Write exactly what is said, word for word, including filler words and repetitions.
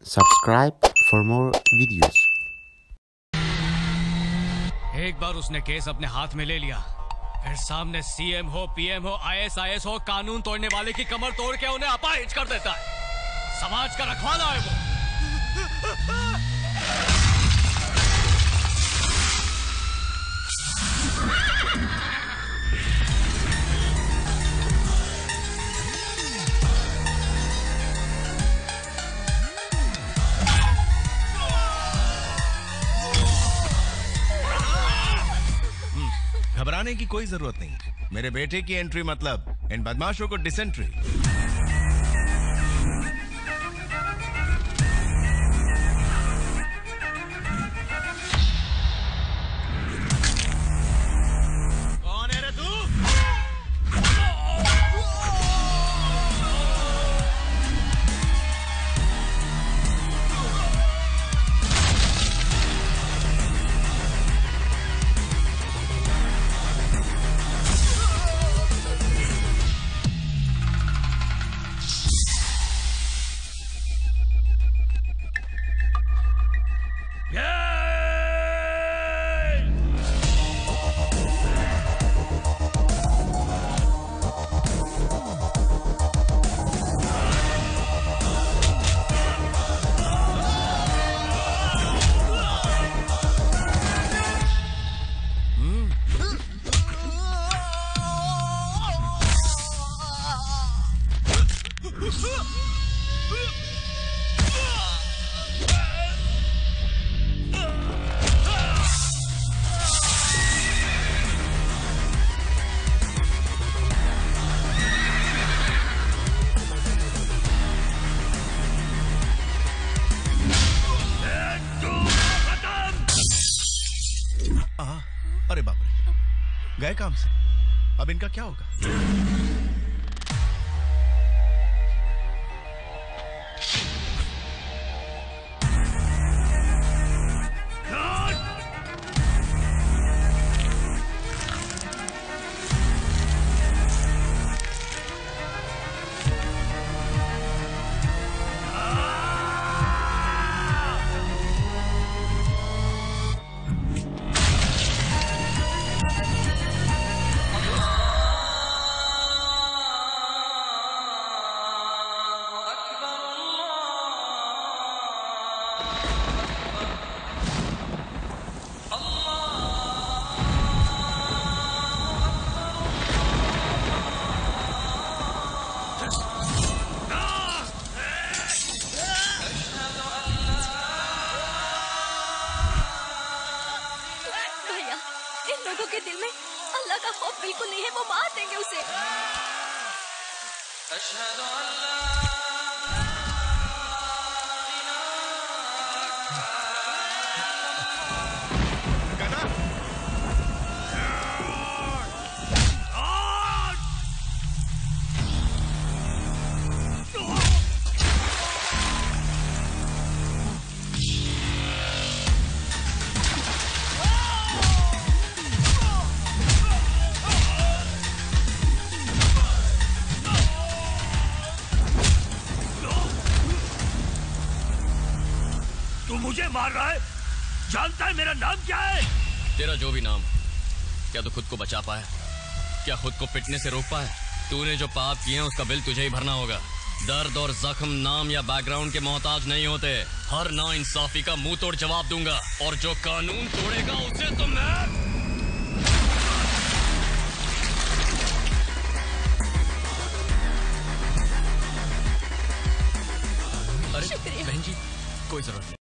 Subscribe for more videos. एक बार उसने case अपने हाथ में ले लिया, फिर सामने सीएम हो, पीएम हो, आईएएस हो, कानून तोड़ने वाले की कमर तोड़ के उन्हें अपाहिज कर देता है। समाज का रखवाला है वो। घबराने की कोई जरूरत नहीं। मेरे बेटे की एंट्री मतलब इन बदमाशों को डिसेंट्री। कौन है रे तू? अरे बाप रे, गए काम से। अब इनका क्या होगा? लोगों के दिल में अल्लाह का खौफ बिल्कुल नहीं है, वो मार देंगे उसे। तू मुझे मार रहा है? जानता है मेरा नाम क्या है? तेरा जो भी नाम, क्या तू खुद को बचा पाया? क्या खुद को पिटने से रोक पाया? तूने जो पाप किए हैं उसका बिल तुझे ही भरना होगा। दर्द और जख्म नाम या बैकग्राउंड के मोहताज नहीं होते। हर ना इंसाफी का मुंह तोड़ जवाब दूंगा, और जो कानून तोड़ेगा उसे तो मैं। अरे बहन जी, कोई जरूरत नहीं।